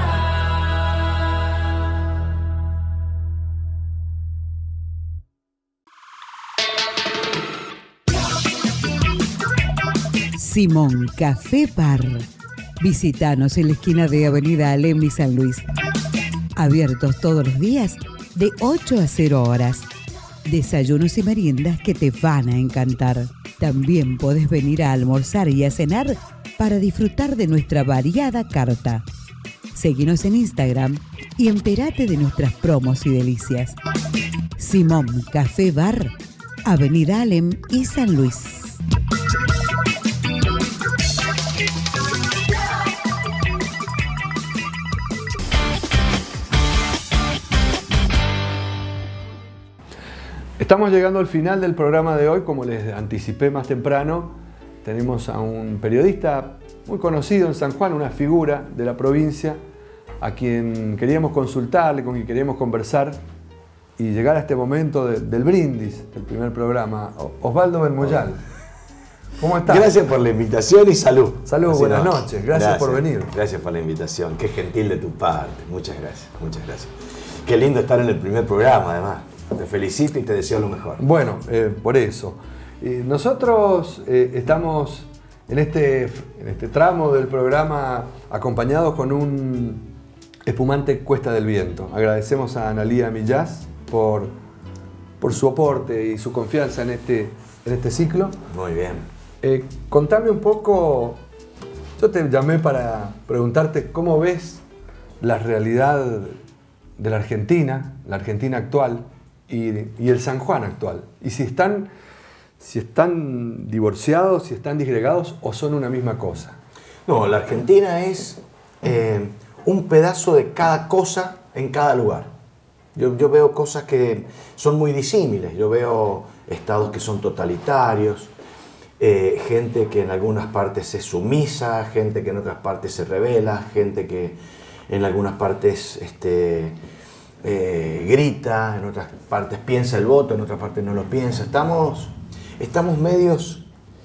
Simón Café Bar. Visítanos en la esquina de Avenida Alem y San Luis. Abiertos todos los días de ocho a cero horas. Desayunos y meriendas que te van a encantar. También podés venir a almorzar y a cenar para disfrutar de nuestra variada carta. Seguinos en Instagram y entérate de nuestras promos y delicias. Simón Café Bar, Avenida Alem y San Luis. Estamos llegando al final del programa de hoy. Como les anticipé más temprano, tenemos a un periodista muy conocido en San Juan, una figura de la provincia, a quien queríamos consultarle, con quien queríamos conversar y llegar a este momento de, del brindis del primer programa. Osvaldo Bermoyal, ¿cómo estás? Gracias por la invitación y salud. Salud, Así buenas no. noches, gracias, gracias por venir. Gracias por la invitación, qué gentil de tu parte. Muchas gracias, muchas gracias. Qué lindo estar en el primer programa, además. Te felicito y te deseo lo mejor. Bueno, eh, por eso. Eh, nosotros eh, estamos en este, en este tramo del programa acompañados con un espumante Cuesta del Viento. Agradecemos a Analía Millás por, por su aporte y su confianza en este, en este ciclo. Muy bien. Eh, contame un poco, yo te llamé para preguntarte cómo ves la realidad de la Argentina, la Argentina actual, Y, y el San Juan actual. Y si están, si están divorciados, si están disgregados o son una misma cosa. No, la Argentina es eh, un pedazo de cada cosa en cada lugar. Yo, yo veo cosas que son muy disímiles. Yo veo estados que son totalitarios, eh, gente que en algunas partes es sumisa, gente que en otras partes se rebela, gente que en algunas partes este, eh, grita, en otras partes piensa el voto, en otras partes no lo piensa. Estamos, estamos medios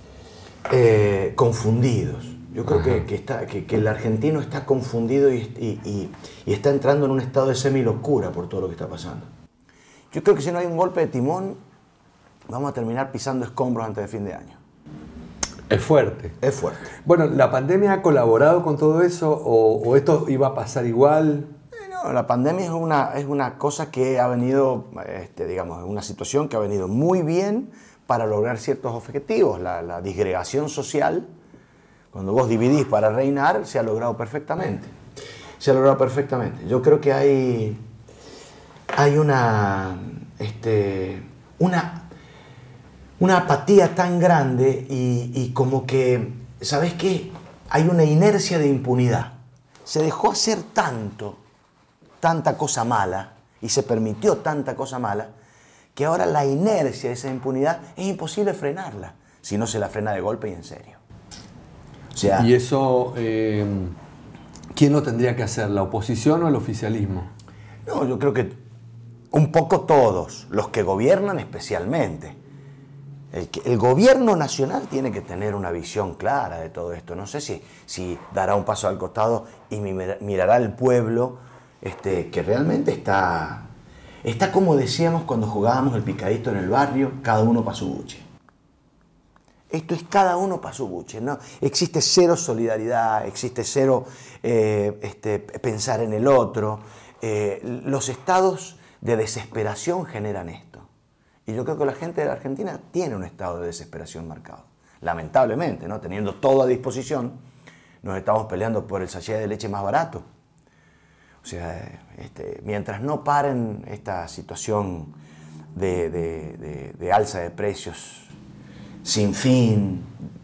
eh, confundidos. Yo creo que, que, está, que, que el argentino está confundido y, y, y, y está entrando en un estado de semilocura por todo lo que está pasando. Yo creo que si no hay un golpe de timón, vamos a terminar pisando escombros antes de fin de año. Es fuerte. Es fuerte. Bueno, ¿la pandemia ha colaborado con todo eso o, o esto iba a pasar igual? Eh, No, la pandemia es una, es una cosa que ha venido, este, digamos, una situación que ha venido muy bien para lograr ciertos objetivos. La, la disgregación social, cuando vos dividís para reinar, se ha logrado perfectamente. Se ha logrado perfectamente. Yo creo que hay, hay una, este, una, una apatía tan grande y, y como que, ¿sabés qué? Hay una inercia de impunidad. Se dejó hacer tanto, tanta cosa mala, y se permitió tanta cosa mala, que ahora la inercia de esa impunidad es imposible frenarla, si no se la frena de golpe y en serio. O sea, y eso, eh, ¿quién lo tendría que hacer? ¿La oposición o el oficialismo? No, yo creo que un poco todos, los que gobiernan especialmente. El, que, el gobierno nacional tiene que tener una visión clara de todo esto. No sé si, si dará un paso al costado y mirará al pueblo este, que realmente está, está como decíamos cuando jugábamos el picadito en el barrio, cada uno para su buche. Esto es cada uno para su buche, ¿no? Existe cero solidaridad, existe cero eh, este, pensar en el otro. Eh, los estados de desesperación generan esto. Y yo creo que la gente de la Argentina tiene un estado de desesperación marcado. Lamentablemente, ¿no? Teniendo todo a disposición, nos estamos peleando por el sachet de leche más barato. O sea, este, mientras no paren esta situación de, de, de, de alza de precios sin fin,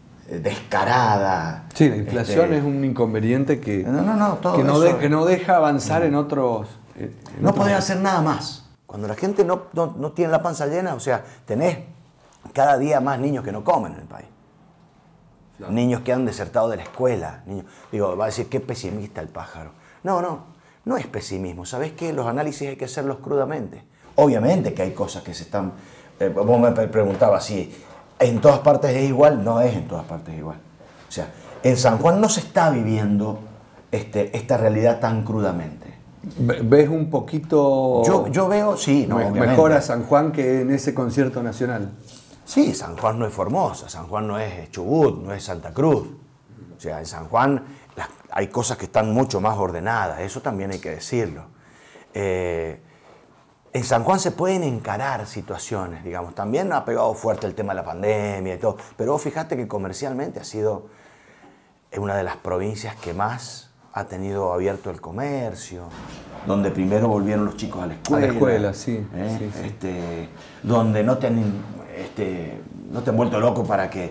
descarada. Sí, la inflación este, es un inconveniente que no, no, no, todo que, no eso, de, que no deja avanzar no. en otros... En no otros... podés hacer nada más. Cuando la gente no, no, no tiene la panza llena, o sea, tenés cada día más niños que no comen en el país. Claro. Niños que han desertado de la escuela. Niños, digo, va a decir, qué pesimista el pájaro. No, no, no es pesimismo. ¿Sabés qué? Los análisis hay que hacerlos crudamente. Obviamente que hay cosas que se están... Eh, vos me preguntabas si en todas partes es igual. No es en todas partes igual. O sea, en San Juan no se está viviendo este, esta realidad tan crudamente. ¿Ves un poquito... Yo, yo veo, sí, no, me, mejor a San Juan que en ese concierto nacional? Sí, San Juan no es Formosa, San Juan no es Chubut, no es Santa Cruz. O sea, en San Juan las, hay cosas que están mucho más ordenadas, eso también hay que decirlo. Eh, en San Juan se pueden encarar situaciones, digamos. También ha pegado fuerte el tema de la pandemia y todo, pero vos fíjate que comercialmente ha sido una de las provincias que más ha tenido abierto el comercio, donde primero volvieron los chicos a la escuela. A la escuela, sí. ¿eh? sí, sí. Este, donde no te, han, este, no te han vuelto loco para que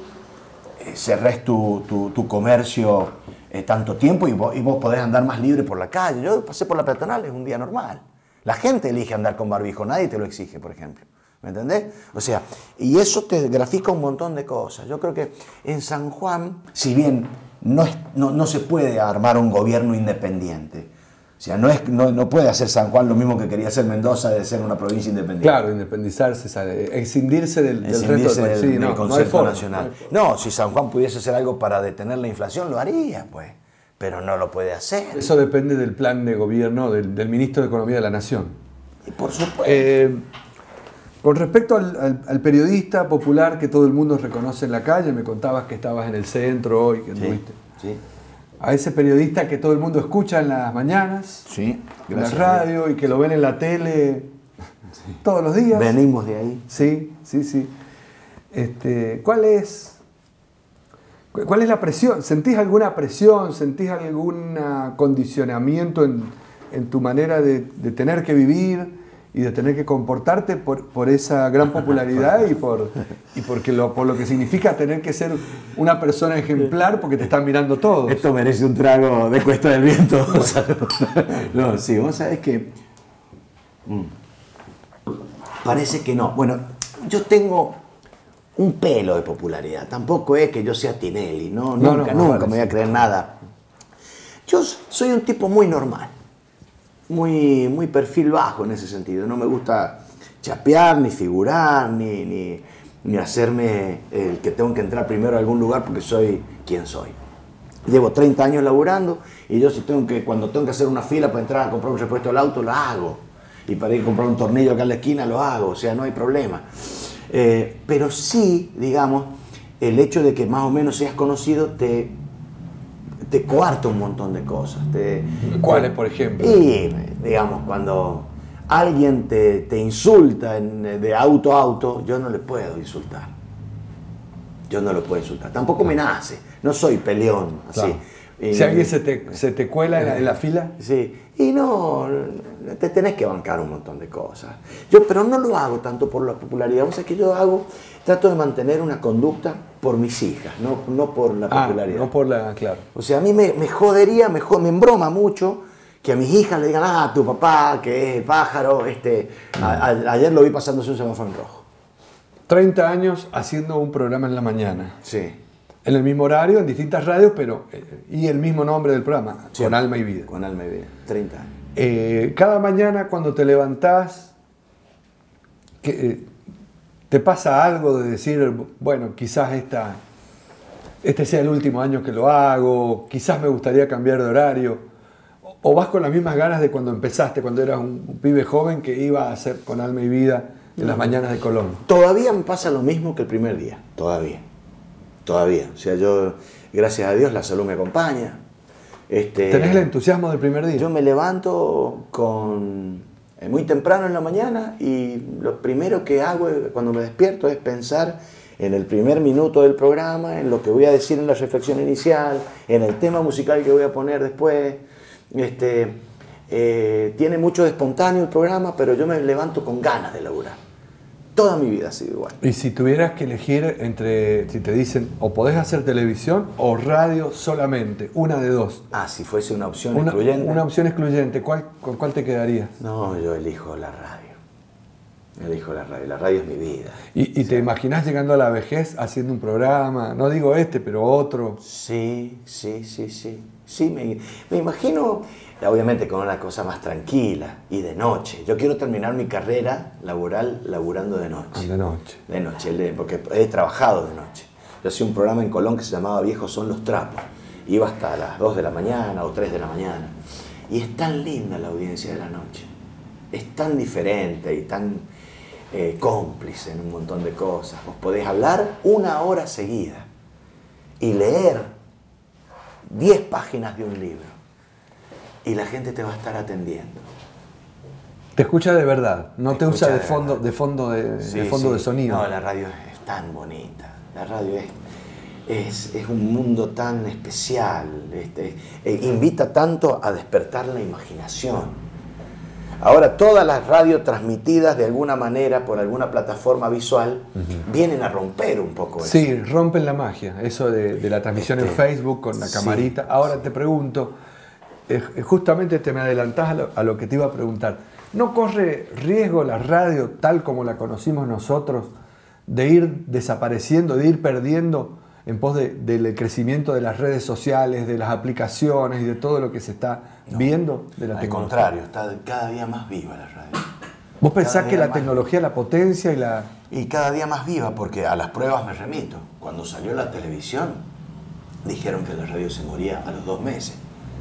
cerres tu, tu, tu comercio eh, tanto tiempo y vos, y vos podés andar más libre por la calle. Yo pasé por la peatonal, es un día normal. La gente elige andar con barbijo, nadie te lo exige, por ejemplo. ¿Me entendés? O sea, y eso te grafica un montón de cosas. Yo creo que en San Juan, si bien no, es, no, no se puede armar un gobierno independiente, o sea, no, es, no, no puede hacer San Juan lo mismo que quería hacer Mendoza de ser una provincia independiente. Claro, independizarse, excindirse del, del excindirse resto del, del, sí, del no, concepto no nacional. No, no, si San Juan pudiese hacer algo para detener la inflación, lo haría, pues. Pero no lo puede hacer. Eso depende del plan de gobierno del, del ministro de Economía de la Nación. Y por supuesto. Eh, con respecto al, al, al periodista popular que todo el mundo reconoce en la calle, me contabas que estabas en el centro hoy, que anduviste. Sí, sí. A ese periodista que todo el mundo escucha en las mañanas, sí, en la radio y que lo ven en la tele sí. todos los días. Venimos de ahí. Sí, sí, sí. Este, ¿cuál es, cuál es la presión? ¿Sentís alguna presión? ¿Sentís algún condicionamiento en, en tu manera de, de tener que vivir y de tener que comportarte por, por esa gran popularidad y, por, y porque lo, por lo que significa tener que ser una persona ejemplar porque te están mirando todos? Esto merece un trago de Cuesta del Viento. No, sí, vos sabés que... Parece que no. Bueno, yo tengo un pelo de popularidad. Tampoco es que yo sea Tinelli, ¿no? no nunca, no, no, nunca me voy a creer nada. Yo soy un tipo muy normal. Muy, muy perfil bajo en ese sentido. No me gusta chapear, ni figurar, ni, ni, ni hacerme el que tengo que entrar primero a algún lugar porque soy quien soy. Llevo treinta años laburando y yo si tengo que, cuando tengo que hacer una fila para entrar a comprar un repuesto del auto, lo hago. Y para ir a comprar un tornillo acá en la esquina, lo hago. O sea, no hay problema. Eh, pero sí, digamos, el hecho de que más o menos seas conocido te te coarta un montón de cosas. Te, ¿Cuáles, por ejemplo? Y, digamos, cuando alguien te, te insulta en, de auto a auto, yo no le puedo insultar. Yo no lo puedo insultar. Tampoco me nace. No soy peleón, así. Claro. Y, si alguien se te, se te cuela en la, en la fila. Sí. Y no, te tenés que bancar un montón de cosas. Yo, pero no lo hago tanto por la popularidad. O sea, que yo hago, trato de mantener una conducta por mis hijas, no, no por la popularidad. Ah, no por la, claro. O sea, a mí me, me jodería, me, me embroma mucho que a mis hijas le digan, ah, tu papá, que es el pájaro, este, a, a, ayer lo vi pasándose un semáforo en rojo. treinta años haciendo un programa en la mañana. Sí. En el mismo horario, en distintas radios, pero y el mismo nombre del programa, Sí, Con Alma y Vida. Con Alma y Vida, treinta años. Eh, cada mañana cuando te levantás, que, eh, ¿te pasa algo de decir, bueno, quizás esta, este sea el último año que lo hago, quizás me gustaría cambiar de horario? ¿O, o vas con las mismas ganas de cuando empezaste, cuando eras un, un pibe joven que iba a hacer Con Alma y Vida en No. las mañanas de Colón? Todavía me pasa lo mismo que el primer día, todavía. Todavía. O sea, yo, gracias a Dios, la salud me acompaña. Este, ¿Tenés el entusiasmo del primer día? Yo me levanto con, eh, muy temprano en la mañana y lo primero que hago cuando me despierto es pensar en el primer minuto del programa, en lo que voy a decir en la reflexión inicial, en el tema musical que voy a poner después. Este, eh, tiene mucho de espontáneo el programa, pero yo me levanto con ganas de laburar. Toda mi vida ha sido igual. Y si tuvieras que elegir entre, si te dicen, o podés hacer televisión o radio solamente, una de dos. Ah, si fuese una opción Una, excluyente. una opción excluyente, ¿cuál, ¿con cuál te quedarías? No, yo elijo la radio. Elijo la radio. La radio es mi vida. ¿Y, y te imaginás llegando a la vejez haciendo un programa? No digo este, pero otro. Sí, sí, sí, sí. Sí, me, me imagino, obviamente con una cosa más tranquila y de noche. Yo quiero terminar mi carrera laboral laburando de noche. De noche. De noche, porque he trabajado de noche. Yo hacía un programa en Colón que se llamaba Viejos son los trapos. Iba hasta las dos de la mañana o tres de la mañana. Y es tan linda la audiencia de la noche. Es tan diferente y tan eh, cómplice en un montón de cosas. Vos podés hablar una hora seguida y leer diez páginas de un libro y la gente te va a estar atendiendo. Te escucha de verdad, no te, te usa de, de fondo, de fondo, de, sí, de, fondo sí. de sonido. No, la radio es, es tan bonita. La radio es, es, es un mundo tan especial. Este, eh, invita tanto a despertar la imaginación. Ahora, todas las radios transmitidas de alguna manera por alguna plataforma visual uh-huh. vienen a romper un poco eso. Sí, rompen la magia, eso de, de la transmisión este, en Facebook con la camarita. Sí, Ahora sí. te pregunto, eh, justamente te me adelantás a lo, a lo que te iba a preguntar. ¿No corre riesgo la radio tal como la conocimos nosotros de ir desapareciendo, de ir perdiendo en pos de, del crecimiento de las redes sociales, de las aplicaciones y de todo lo que se está no, viendo de la al tecnología? Al contrario, está cada día más viva la radio. ¿Vos pensás que la tecnología, viva. la potencia y la...? Y cada día más viva, porque a las pruebas me remito. Cuando salió la televisión, dijeron que la radio se moría a los dos meses.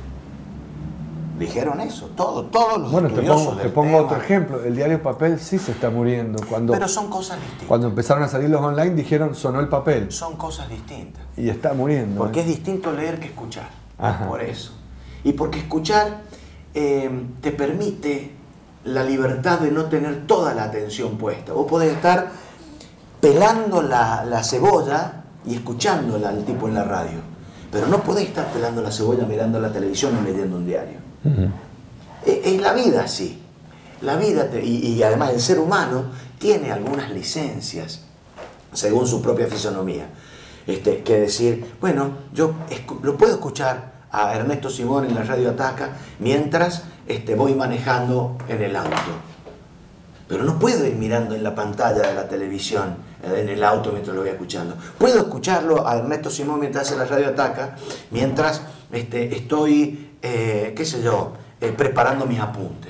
Dijeron eso, todo, todos los bueno, te estudiosos pongo, del te pongo tema. otro ejemplo. El diario papel sí se está muriendo. Cuando, Pero son cosas distintas. Cuando empezaron a salir los online dijeron sonó el papel. Son cosas distintas. Y está muriendo. Porque ¿eh? es distinto leer que escuchar. Ajá. Por eso. Y porque escuchar eh, te permite la libertad de no tener toda la atención puesta. Vos podés estar pelando la, la cebolla y escuchándola al tipo en la radio. Pero no podés estar pelando la cebolla mirando la televisión y leyendo un diario. Uh-huh. Es la vida así. La vida, te, y, y además el ser humano tiene algunas licencias, según su propia fisonomía. Este, que decir, bueno, yo lo puedo escuchar a Ernesto Simón en la radio Ataca mientras este, voy manejando en el auto. Pero no puedo ir mirando en la pantalla de la televisión, en el auto mientras lo voy escuchando. Puedo escucharlo a Ernesto Simón mientras hace la radio Ataca, mientras este, estoy, eh, qué sé yo, eh, preparando mis apuntes.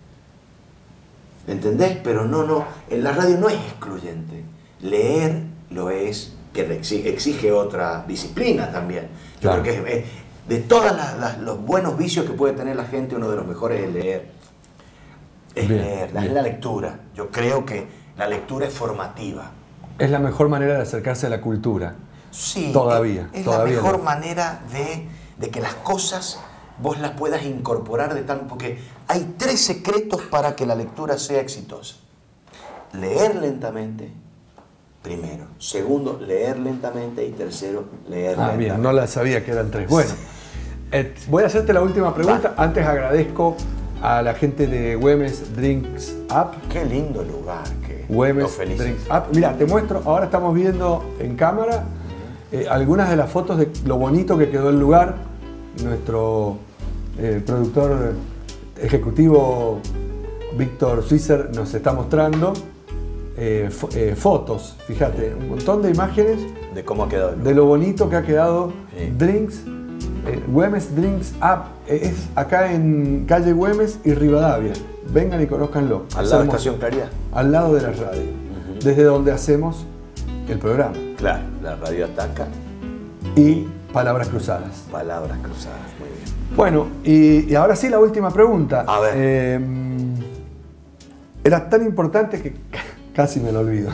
¿Entendés? Pero no, no, en la radio no es excluyente. Leer lo es, que exige, exige otra disciplina también. Yo claro. creo que es, de todos los buenos vicios que puede tener la gente, uno de los mejores es leer. Es bien, leer, bien. Es la lectura. Yo creo que la lectura es formativa. Es la mejor manera de acercarse a la cultura. Sí, todavía. Es, es todavía la mejor no. manera de, de que las cosas vos las puedas incorporar de tal... Porque hay tres secretos para que la lectura sea exitosa. Leer lentamente, primero. Segundo, leer lentamente. Y tercero, leer ah, lentamente. Bien, no la sabía que eran tres. Bueno, eh, voy a hacerte la última pregunta. Va. Antes agradezco a la gente de Güemes Drinks Up. Qué lindo lugar. Que Güemes Drinks Up. Mira, te muestro, ahora estamos viendo en cámara eh, algunas de las fotos de lo bonito que quedó el lugar. Nuestro eh, productor ejecutivo Víctor Swisser nos está mostrando eh, fo eh, fotos, fíjate, un montón de imágenes de cómo ha quedado, de lo bonito que ha quedado. Sí. Drinks, eh, Güemes Drinks Up, eh, es acá en calle Güemes y Rivadavia. Vengan y conózcanlo. Al lado de Estación Claridad. Al lado de la radio, uh-huh. Desde donde hacemos el programa. Claro, la radio Ataca. Y Palabras Cruzadas. Palabras Cruzadas, muy bien. Bueno, y, y ahora sí la última pregunta. A ver. Eh, era tan importante que casi me lo olvido.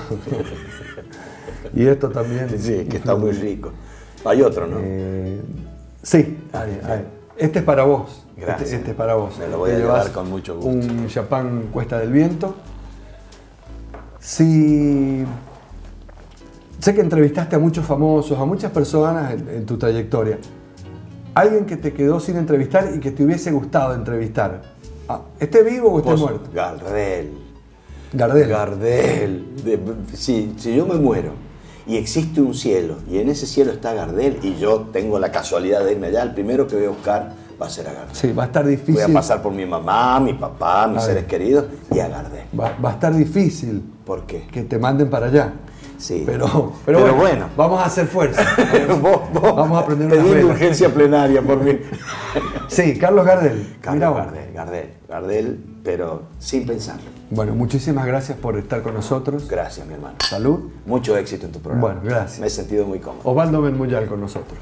Y esto también... Sí, que está muy rico. Hay otro, ¿no? Eh, sí, ahí, ahí. Este es para vos. Gracias. Este, este es para vos. Me lo voy a llevar con mucho gusto. Un champán Cuesta del Viento. Si... Sé que entrevistaste a muchos famosos, a muchas personas en, en tu trayectoria. ¿Alguien que te quedó sin entrevistar y que te hubiese gustado entrevistar? Ah, ¿esté vivo o esté muerto? Gardel. Gardel. Gardel. De, si, si yo me muero y existe un cielo y en ese cielo está Gardel y yo tengo la casualidad de irme allá, el primero que voy a buscar va a ser a Gardel. Sí, va a estar difícil. Voy a pasar por mi mamá, mi papá, mis seres queridos y a Gardel. Va, va a estar difícil. ¿Por qué? Que te manden para allá. Sí. Pero, pero, pero bueno, bueno, vamos a hacer fuerza. vos, vos, vamos a aprender una vez. Urgencia plenaria por mí. Sí, Carlos Gardel. Carlos Gardel, Gardel, Gardel, pero sin pensarlo. Bueno, muchísimas gracias por estar con nosotros. Gracias, mi hermano. Salud. Mucho éxito en tu programa. Bueno, gracias. Me he sentido muy cómodo. Osvaldo Menmuyal con nosotros.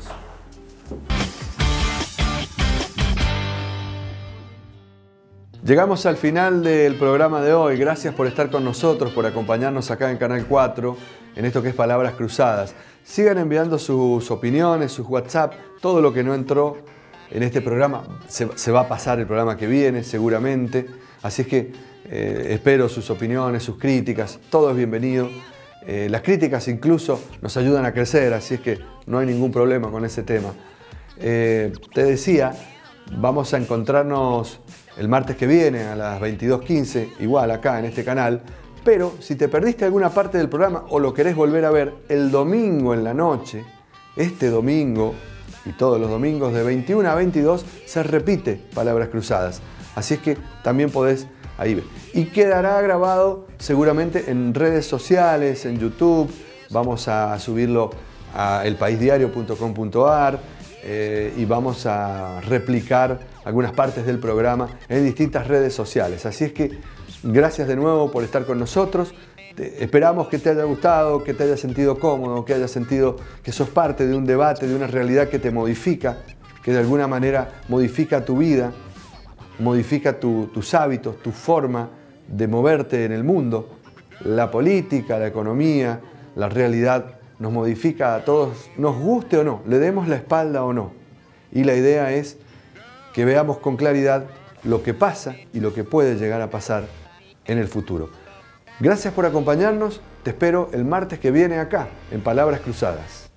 Llegamos al final del programa de hoy. Gracias por estar con nosotros, por acompañarnos acá en Canal cuatro, en esto que es Palabras Cruzadas. Sigan enviando sus opiniones, sus WhatsApp, todo lo que no entró en este programa. Se, se va a pasar el programa que viene, seguramente. Así es que eh, espero sus opiniones, sus críticas. Todo es bienvenido. Eh, las críticas incluso nos ayudan a crecer, así es que no hay ningún problema con ese tema. Eh, te decía, vamos a encontrarnos el martes que viene a las veintidós quince, igual acá en este canal, pero si te perdiste alguna parte del programa o lo querés volver a ver, el domingo en la noche, este domingo y todos los domingos de veintiuna a veintidós se repite Palabras Cruzadas. Así es que también podés ahí ver. Y quedará grabado seguramente en redes sociales, en YouTube, vamos a subirlo a el país diario punto com punto ar eh, y vamos a replicar algunas partes del programa en distintas redes sociales. Así es que gracias de nuevo por estar con nosotros. Te, esperamos que te haya gustado, que te haya sentido cómodo, que hayas sentido que sos parte de un debate, de una realidad que te modifica, que de alguna manera modifica tu vida, modifica tu, tus hábitos, tu forma de moverte en el mundo. La política, la economía, la realidad nos modifica a todos, nos guste o no, le demos la espalda o no. Y la idea es que veamos con claridad lo que pasa y lo que puede llegar a pasar en el futuro. Gracias por acompañarnos, te espero el martes que viene acá, en Palabras Cruzadas.